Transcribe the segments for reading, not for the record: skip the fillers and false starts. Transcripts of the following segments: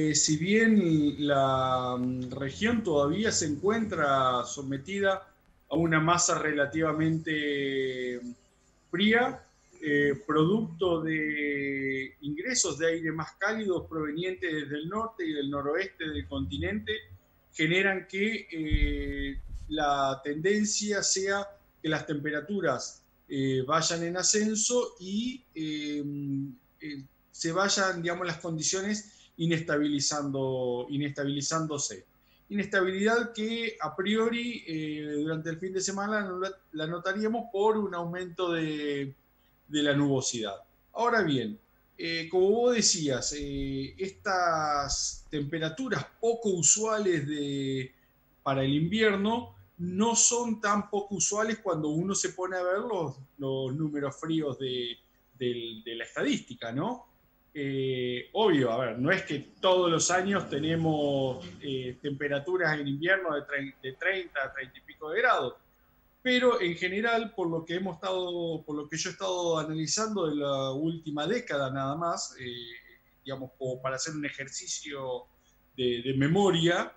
si bien la región todavía se encuentra sometida a una masa relativamente fría, producto de ingresos de aire más cálidos provenientes desde el norte y del noroeste del continente, generan que la tendencia sea que las temperaturas vayan en ascenso y se vayan, digamos, las condiciones inestabilizándose. Inestabilidad que a priori durante el fin de semana la notaríamos por un aumento de la nubosidad. Ahora bien, como vos decías, estas temperaturas poco usuales para el invierno no son tan poco usuales cuando uno se pone a ver los números fríos de la estadística, ¿no? Obvio, a ver, no es que todos los años tenemos temperaturas en invierno de 30 a 30 y pico de grados, pero en general, por lo que yo he estado analizando de la última década nada más, digamos, como para hacer un ejercicio de memoria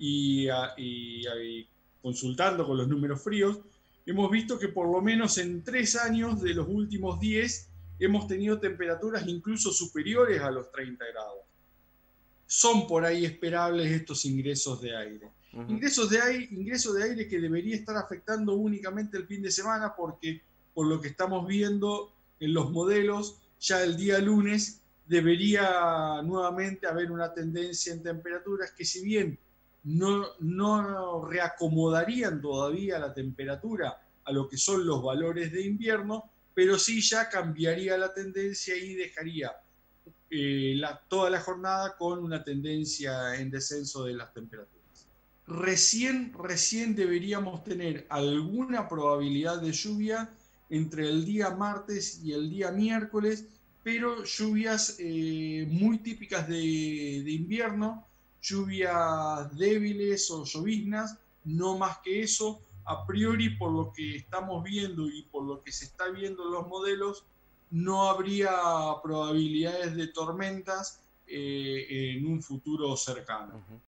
y consultando con los números fríos, hemos visto que por lo menos en 3 años de los últimos 10 hemos tenido temperaturas incluso superiores a los 30 grados. Son por ahí esperables estos ingresos de aire. Ujú. Ingreso de aire que debería estar afectando únicamente el fin de semana porque por lo que estamos viendo en los modelos, ya el día lunes debería nuevamente haber una tendencia en temperaturas que si bien no reacomodarían todavía la temperatura a lo que son los valores de invierno, pero sí ya cambiaría la tendencia y dejaría toda la jornada con una tendencia en descenso de las temperaturas. Recién deberíamos tener alguna probabilidad de lluvia entre el día martes y el día miércoles, pero lluvias muy típicas de invierno, lluvias débiles o lloviznas, no más que eso. A priori, por lo que estamos viendo y por lo que se está viendo en los modelos, no habría probabilidades de tormentas en un futuro cercano. Ujú.